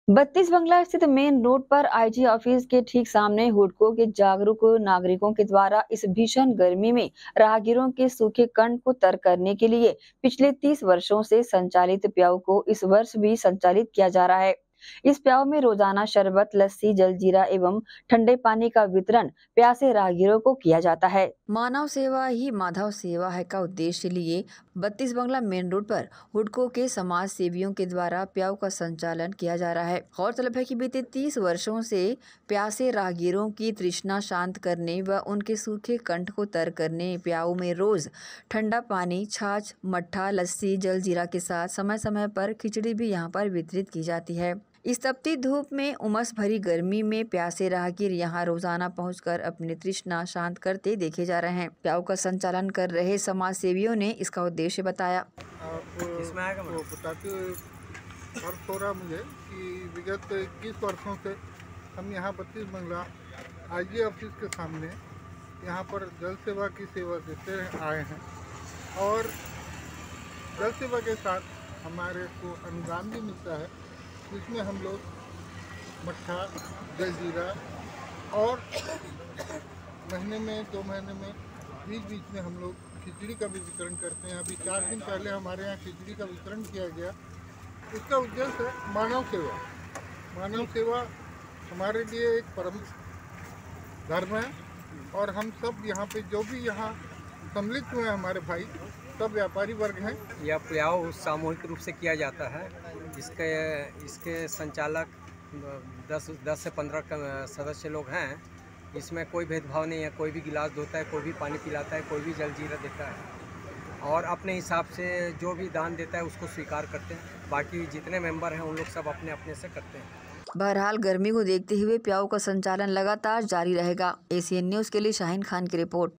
32 बंगला स्थित main road पर आईजी ऑफिस के ठीक सामने हुडको के जागरूक नागरिकों के द्वारा इस भीषण गर्मी में राहगीरों के सूखे कंठ को तर करने के लिए पिछले 30 वर्षों से संचालित प्याऊ को इस वर्ष भी संचालित किया जा रहा है। इस प्याऊ में रोजाना शरबत, लस्सी, जलजीरा एवं ठंडे पानी का वितरण प्यासे राहगीरों को किया जाता है। मानव सेवा ही माधव सेवा है का उद्देश्य लिए 32 बंगला मेन रोड पर हुडको के समाज सेवियों के द्वारा प्याऊ का संचालन किया जा रहा है। गौरतलब है कि बीते 30 वर्षों से प्यासे राहगीरों की तृष्णा शांत करने व उनके सूखे कंठ को तर करने प्याऊ में रोज ठंडा पानी, छाछ, मट्ठा, लस्सी, जलजीरा के साथ समय समय पर खिचड़ी भी यहाँ पर वितरित की जाती है। इस तपती धूप में उमस भरी गर्मी में प्यासे राहगीर यहाँ रोजाना पहुंचकर अपनी तृष्णा शांत करते देखे जा रहे हैं। प्याऊ का संचालन कर रहे समाज सेवियों ने इसका उद्देश्य बताया। आपको बताते हुए हर्ष हो रहा मुझे कि विगत 21 वर्षों से हम यहाँ 32 बंगला आईजी ऑफिस के सामने यहाँ पर जल सेवा की सेवा देते आए हैं और जल सेवा के साथ हमारे को अनुदान भी मिलता है, जिसमें हम लोग मट्ठा, जलजीरा और महीने में 2 महीने में बीच में हम लोग खिचड़ी का भी वितरण करते हैं। अभी 4 दिन पहले हमारे यहाँ खिचड़ी का वितरण किया गया। इसका उद्देश्य है मानव सेवा। मानव सेवा हमारे लिए एक परम धर्म है और हम सब यहाँ पे जो भी यहाँ सम्मिलित हुए हैं हमारे भाई सब व्यापारी वर्ग हैं। यह प्याऊ सामूहिक रूप से किया जाता है। इसके संचालक 10 से 15 सदस्य लोग हैं। इसमें कोई भेदभाव नहीं है, कोई भी गिलास धोता है, कोई भी पानी पिलाता है, कोई भी जलजीरा देता है और अपने हिसाब से जो भी दान देता है उसको स्वीकार करते हैं। बाकी जितने मेंबर हैं उन लोग सब अपने अपने से करते हैं। बहरहाल गर्मी को देखते हुए प्याऊ का संचालन लगातार जारी रहेगा। एसीएन न्यूज़ के लिए शाहीन खान की रिपोर्ट।